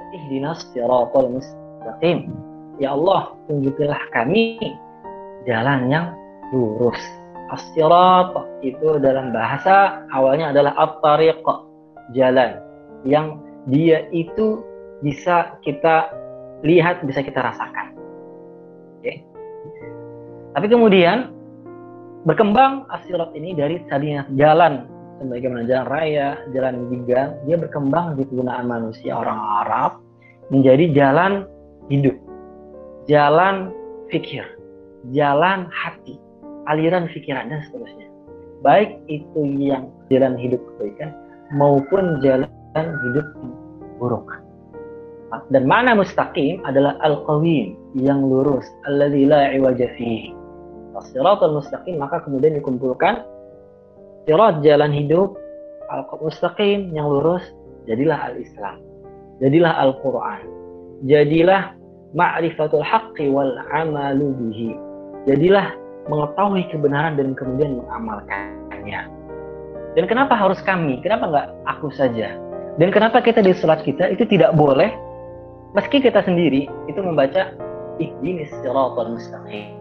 ihdinas siratal mustaqim. Ya Allah, tunjukilah kami jalan yang lurus. As-sirat itu dalam bahasa awalnya adalah at-tariq, jalan yang dia itu bisa kita lihat, bisa kita rasakan. Oke. Tapi kemudian berkembang as-sirat ini dari tadinya jalan sebagaimana jalan raya, jalan gigang, dia berkembang di penggunaan manusia orang Arab menjadi jalan hidup, jalan fikir, jalan hati, aliran pikiran dan seterusnya. Baik itu yang jalan hidup kebaikan maupun jalan hidup yang buruk. Dan makna mustaqim adalah al-qawim, yang lurus, alladzi la iwaja fihi. As-siratal mustaqim, maka kemudian dikumpulkan sirat jalan hidup, al-mustaqim yang lurus, jadilah al-Islam, jadilah Al-Qur'an, jadilah ma'rifatul haqqi wal amalu bihi, jadilah mengetahui kebenaran dan kemudian mengamalkannya. Dan kenapa harus kami? Kenapa nggak aku saja? Dan kenapa kita di salat kita itu tidak boleh meski kita sendiri itu membaca ihdinis siratal mustaqim?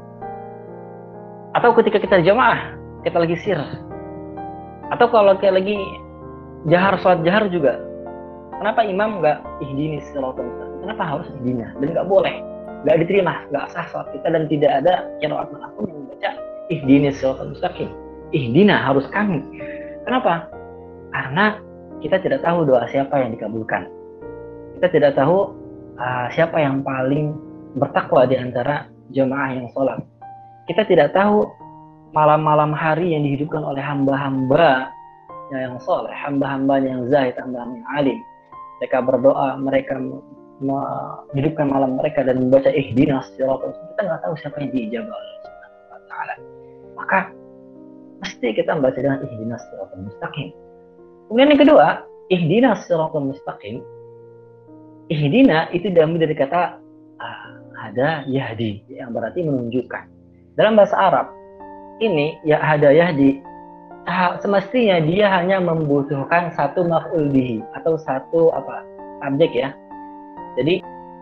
Atau ketika kita jamaah, kita lagi sir, atau kalau kita lagi jahar, salat jahar juga, kenapa imam nggak ihdinis siratal mustaqim? Kenapa harus ihdina? Dan nggak boleh, nggak diterima, nggak sah salat kita, dan tidak ada qiraat manapun yang membaca ihdinis siratal mustaqim. Ihdina harus kami. Kenapa? Karena kita tidak tahu doa siapa yang dikabulkan. Kita tidak tahu siapa yang paling bertakwa di antara jemaah yang sholat. Kita tidak tahu malam-malam hari yang dihidupkan oleh hamba-hamba yang soleh, hamba-hamba yang zahid, hamba-hamba yang alim. Mereka berdoa, mereka menghidupkan malam mereka dan membaca ihdinas siratal mustaqim. Kita nggak tahu siapa yang diijabah oleh Allah Subhanahu wa Ta'ala. Maka mesti kita membaca dengan ihdinas siratal mustaqim. Kemudian yang kedua, ihdinas siratal mustaqim. Ihdina itu diambil dari kata hada yahdi, yang berarti menunjukkan. Dalam bahasa Arab ini ya hada yahdi, semestinya dia hanya membutuhkan satu maf'ul bihi atau satu subjek ya. Jadi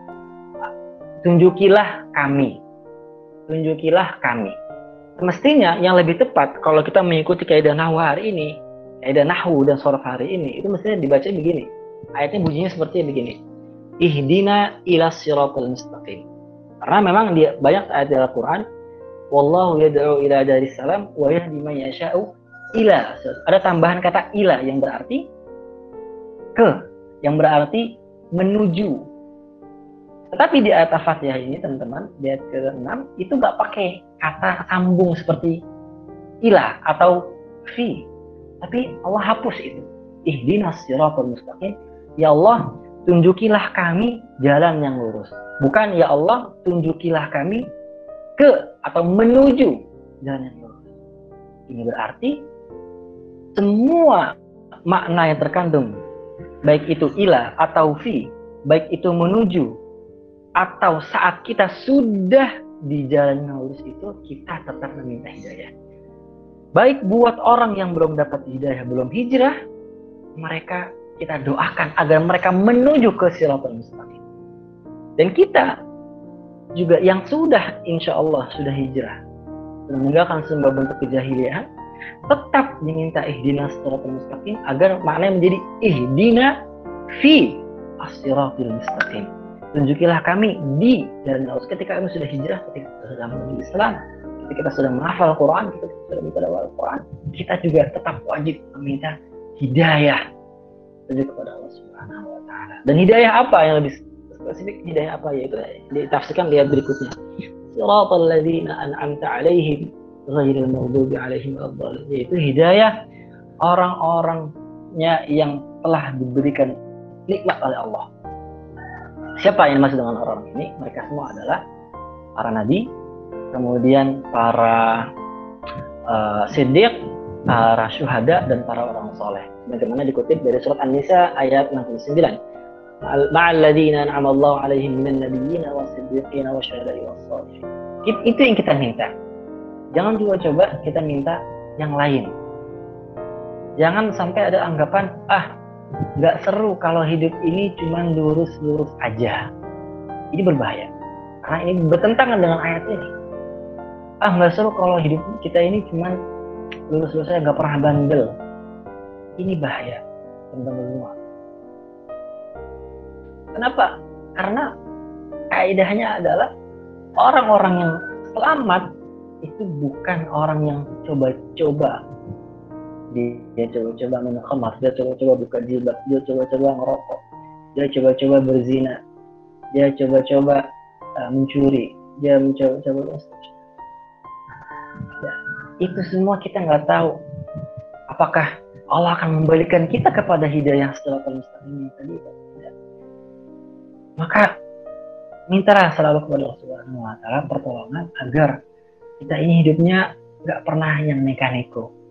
tunjukilah kami, tunjukilah kami. Semestinya yang lebih tepat kalau kita mengikuti kaidah nahwu hari ini, kaidah nahwu dan sharaf hari ini, itu mestinya dibaca begini. Ayatnya bunyinya seperti begini. Ihdina ila siratal mustaqim. Karena memang dia banyak ayat di Al-Qur'an, wallahu yad'u ila daris salam wa yahdi man yasha'u ila. Ada tambahan kata ila yang berarti ke, yang berarti menuju. Tetapi di ayat Al-Fatihah ini teman-teman, di ayat ke-6 itu nggak pakai kata sambung seperti ila atau fi, tapi Allah hapus itu. Ihdinas siratal mustaqim. Ya Allah, tunjukilah kami jalan yang lurus. Bukan ya Allah, tunjukilah kami ke atau menuju jalan yang lurus. Ini berarti semua makna yang terkandung, baik itu ila atau fi, baik itu menuju atau saat kita sudah di jalan yang lurus itu, kita tetap meminta hidayah. Baik buat orang yang belum dapat hidayah, belum hijrah, mereka kita doakan agar mereka menuju ke siratal mustaqim. Dan kita juga yang sudah insya Allah sudah hijrah, sudah meninggalkan semua bentuk kejahiliaan, tetap diminta ihdinas siratal mustaqim agar maknanya menjadi ihdina fi as-siratal mustaqim. Tunjukilah kami di jalan lurus. Ketika kami sudah hijrah, ketika kita sudah menuju Islam, ketika kita sudah menghafal Al-Quran, ketika kita sudah menghafal Al-Quran, kita juga tetap wajib meminta hidayah kepada Allah Subhanahu wa Ta'ala. Dan hidayah apa yang lebih spesifik? Hidayah apa? Yaitu ditafsirkan lihat berikutnya. Siratal ladzina an'amta 'alaihim ghairil maghdubi 'alaihim waladdallin. Yaitu hidayah orang-orangnya yang telah diberikan nikmat oleh Allah. Siapa yang dimaksud dengan orang ini? Mereka semua adalah para nabi, kemudian para siddiq, para syuhada, dan para orang soleh. Bagaimana dikutip dari surat An-Nisa ayat 69. Ma'al ladzina an'ama Allahu 'alaihim minan nabiyyin was-siddiqin wasyuhada'i was-shalihin. Itu yang kita minta. Jangan juga coba kita minta yang lain. Jangan sampai ada anggapan, Nggak seru kalau hidup ini cuma lurus-lurus aja. Ini berbahaya. Karena ini bertentangan dengan ayat ini. Nggak seru kalau hidup kita ini cuma lurus-lurus aja, nggak pernah bandel. Ini bahaya, teman-teman semua. Kenapa? Karena kaidahnya adalah orang-orang yang selamat itu bukan orang yang coba-coba. Dia coba-coba minum khamar, dia coba-coba buka jilbab, dia coba-coba ngerokok, dia coba-coba berzina, dia coba-coba mencuri, dia mencoba-coba. Ya, itu semua kita nggak tahu apakah Allah akan membalikan kita kepada hidayah siratal mustaqim tadi. Maka mintalah selalu kepada Allah Subhanahu wa Ta'ala pertolongan agar kita ini hidupnya nggak pernah yang neko-neko,